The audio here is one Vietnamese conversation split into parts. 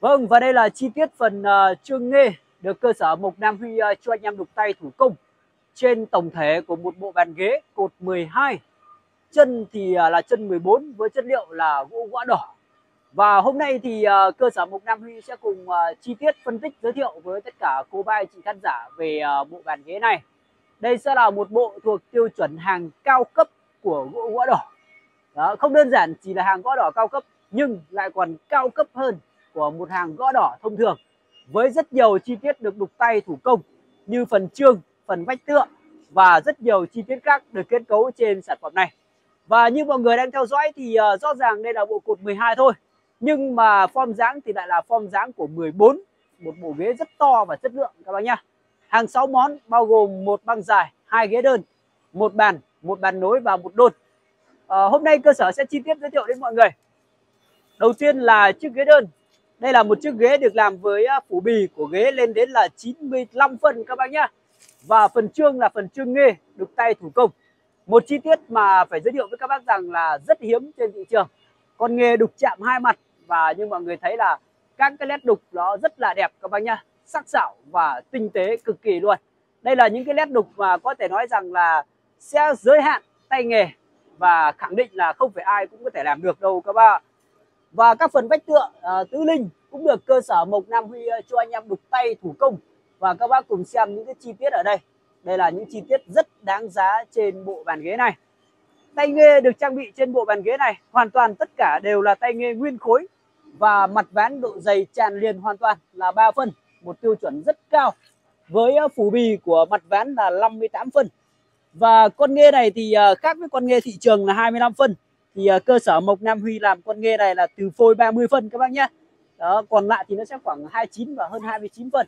Vâng, và đây là chi tiết phần trương nghê được cơ sở Mộc Nam Huy cho anh em đục tay thủ công trên tổng thể của một bộ bàn ghế cột 12. Chân thì là chân 14 với chất liệu là gỗ góa đỏ. Và hôm nay thì cơ sở Mộc Nam Huy sẽ cùng chi tiết phân tích giới thiệu với tất cả cô bác anh chị khán giả về bộ bàn ghế này. Đây sẽ là một bộ thuộc tiêu chuẩn hàng cao cấp của gỗ góa đỏ. Đó, không đơn giản chỉ là hàng gỗ đỏ cao cấp nhưng lại còn cao cấp hơn của một hàng gỗ đỏ thông thường, với rất nhiều chi tiết được đục tay thủ công như phần trương, phần vách tựa và rất nhiều chi tiết khác được kết cấu trên sản phẩm này. Và như mọi người đang theo dõi thì rõ ràng đây là bộ cột 12 thôi, nhưng mà form dáng thì lại là form dáng của 14, một bộ ghế rất to và chất lượng các bác nhá. Hàng 6 món bao gồm một băng dài, 2 ghế đơn, một bàn nối và một đôn. Hôm nay cơ sở sẽ chi tiết giới thiệu đến mọi người. Đầu tiên là chiếc ghế đơn. Đây là một chiếc ghế được làm với phủ bì của ghế lên đến là 95 phân các bác nhá. Và phần trương là phần trương nghê đục tay thủ công. Một chi tiết mà phải giới thiệu với các bác rằng là rất hiếm trên thị trường. Con nghề đục chạm hai mặt, và như mọi người thấy là các cái led đục nó rất là đẹp các bác nhá, sắc sảo và tinh tế cực kỳ luôn. Đây là những cái led đục mà có thể nói rằng là sẽ giới hạn tay nghề và khẳng định là không phải ai cũng có thể làm được đâu các bác. Và các phần vách tựa tứ linh cũng được cơ sở Mộc Nam Huy cho anh em đục tay thủ công. Và các bác cùng xem những cái chi tiết ở đây. Đây là những chi tiết rất đáng giá trên bộ bàn ghế này. Tay nghê được trang bị trên bộ bàn ghế này hoàn toàn tất cả đều là tay nghê nguyên khối. Và mặt ván độ dày tràn liền hoàn toàn là 3 phân, một tiêu chuẩn rất cao. Với phủ bì của mặt ván là 58 phân. Và con nghê này thì khác với con nghê thị trường là 25 phân. Thì cơ sở Mộc Nam Huy làm con nghê này là từ phôi 30 phân các bác nhé. Đó, còn lại thì nó sẽ khoảng 29 và hơn 29 phân.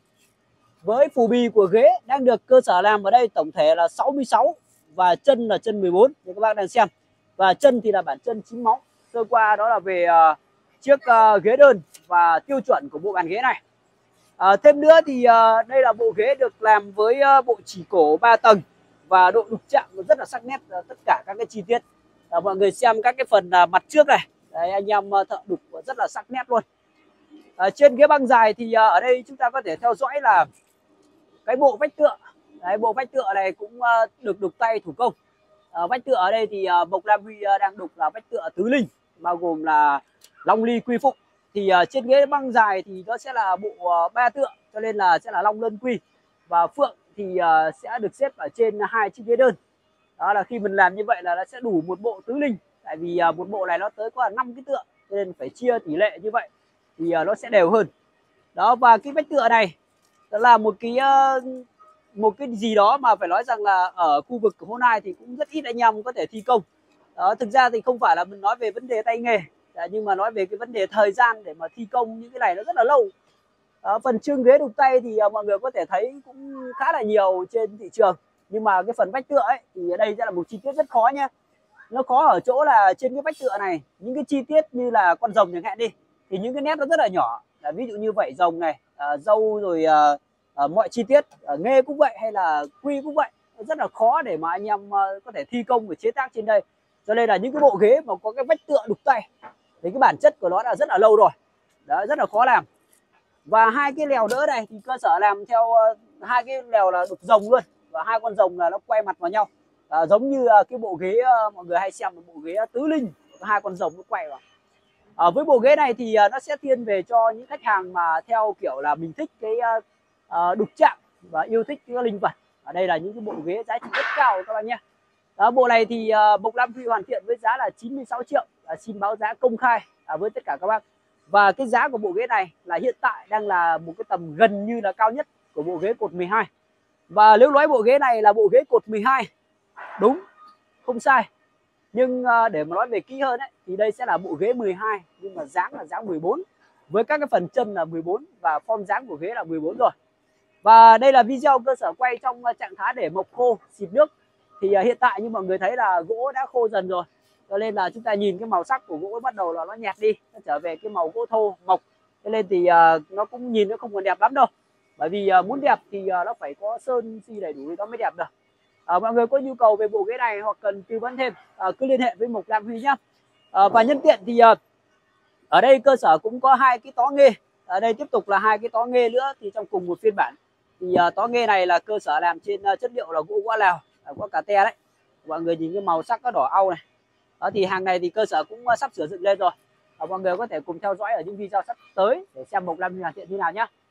Với phủ bì của ghế đang được cơ sở làm ở đây tổng thể là 66 và chân là chân 14 như các bác đang xem. Và chân thì là bản chân 9 móng. Sơ qua đó là về chiếc ghế đơn và tiêu chuẩn của bộ bàn ghế này. Thêm nữa thì đây là bộ ghế được làm với bộ chỉ cổ 3 tầng và độ đục chạm rất là sắc nét tất cả các cái chi tiết. Mọi người xem các cái phần mặt trước này. Đấy, anh em thợ đục rất là sắc nét luôn. Trên ghế băng dài thì ở đây chúng ta có thể theo dõi là cái bộ vách tựa. Đấy, bộ vách tựa này cũng được đục tay thủ công. Vách tựa ở đây thì Mộc Nam Huy đang đục là vách tựa tứ linh, bao gồm là long ly quy phụng. Thì trên ghế băng dài thì nó sẽ là bộ 3 tựa, cho nên là sẽ là long lân quy. Và phượng thì sẽ được xếp ở trên 2 chiếc ghế đơn. Đó là khi mình làm như vậy là nó sẽ đủ một bộ tứ linh. Tại vì một bộ này nó tới có 5 cái tựa, cho nên phải chia tỷ lệ như vậy thì nó sẽ đều hơn. Đó, và cái vách tựa này đó là một cái gì đó mà phải nói rằng là ở khu vực của hôm nay thì cũng rất ít anh em có thể thi công. Đó, thực ra thì không phải là mình nói về vấn đề tay nghề, nhưng mà nói về cái vấn đề thời gian để mà thi công những cái này nó rất là lâu. Đó, phần trương ghế đục tay thì mọi người có thể thấy cũng khá là nhiều trên thị trường. Nhưng mà cái phần vách tựa ấy thì ở đây sẽ là một chi tiết rất khó nhé. Nó khó ở chỗ là trên cái vách tựa này, những cái chi tiết như là con rồng chẳng hạn đi, thì những cái nét nó rất là nhỏ. Ví dụ như vảy rồng này, dâu rồi mọi chi tiết, nghê cũng vậy hay là quy cũng vậy, rất là khó để mà anh em có thể thi công và chế tác trên đây. Cho nên là những cái bộ ghế mà có cái vách tựa đục tay thì cái bản chất của nó là rất là lâu rồi. Đó, rất là khó làm. Và hai cái lèo đỡ này thì cơ sở làm theo hai cái lèo là đục rồng luôn, và hai con rồng là nó quay mặt vào nhau, giống như cái bộ ghế mọi người hay xem bộ ghế tứ linh, hai con rồng nó quay vào. Với bộ ghế này thì nó sẽ thiên về cho những khách hàng mà theo kiểu là mình thích cái đục chạm và yêu thích cái linh vật. Ở đây là những cái bộ ghế giá trị rất cao các bạn nhé. Bộ này thì Mộc Nam Huy hoàn thiện với giá là 96 triệu. Xin báo giá công khai với tất cả các bác. Và cái giá của bộ ghế này là hiện tại đang là một cái tầm gần như là cao nhất của bộ ghế cột 12. Và nếu nói bộ ghế này là bộ ghế cột 12, đúng, không sai. Nhưng để mà nói về kỹ hơn ấy, thì đây sẽ là bộ ghế 12 nhưng mà dáng là dáng 14. Với các cái phần chân là 14 và form dáng của ghế là 14 rồi. Và đây là video cơ sở quay trong trạng thái để mộc khô, xịt nước. Thì hiện tại như mọi người thấy là gỗ đã khô dần rồi. Cho nên là chúng ta nhìn cái màu sắc của gỗ bắt đầu là nó nhạt đi, nó trở về cái màu gỗ thô, mộc. Cho nên thì nó cũng nhìn nó không còn đẹp lắm đâu. Bởi vì muốn đẹp thì nó phải có sơn xi đầy đủ thì nó mới đẹp được. Mọi người có nhu cầu về bộ ghế này hoặc cần tư vấn thêm cứ liên hệ với Mộc Nam Huy nhé. Và nhân tiện thì ở đây cơ sở cũng có hai cái tó nghê Ở đây tiếp tục là hai cái tó nghê nữa thì trong cùng một phiên bản. Thì tó nghê này là cơ sở làm trên chất liệu là gỗ quả Lào, có cà te đấy. Mọi người nhìn cái màu sắc nó đỏ au này. Đó thì hàng này thì cơ sở cũng sắp sửa dựng lên rồi. Mọi người có thể cùng theo dõi ở những video sắp tới để xem Mộc Lam hoàn thiện như nào nhé.